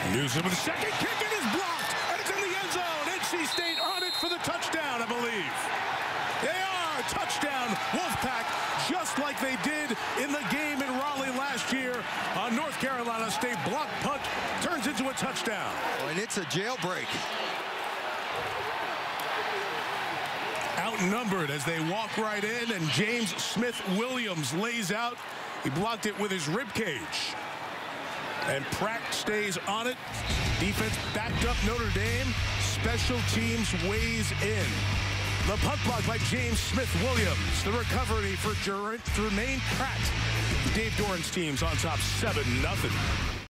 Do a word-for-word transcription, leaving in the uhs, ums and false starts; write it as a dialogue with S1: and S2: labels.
S1: Newsom with a second kick, and is blocked, and it's in the end zone. N C State on it for the touchdown, I believe. They are touchdown Wolfpack, just like they did in the game in Raleigh last year. On North Carolina State block punt turns into a touchdown.
S2: Oh, and it's a jailbreak.
S1: Outnumbered as they walk right in, and James Smith-Williams lays out. He blocked it with his rib cage. And Pratt stays on it. Defense backed up Notre Dame. Special teams weighs in. The punt block by James Smith-Williams. The recovery for Jermaine Pratt. Dave Doran's team's on top seven nothing.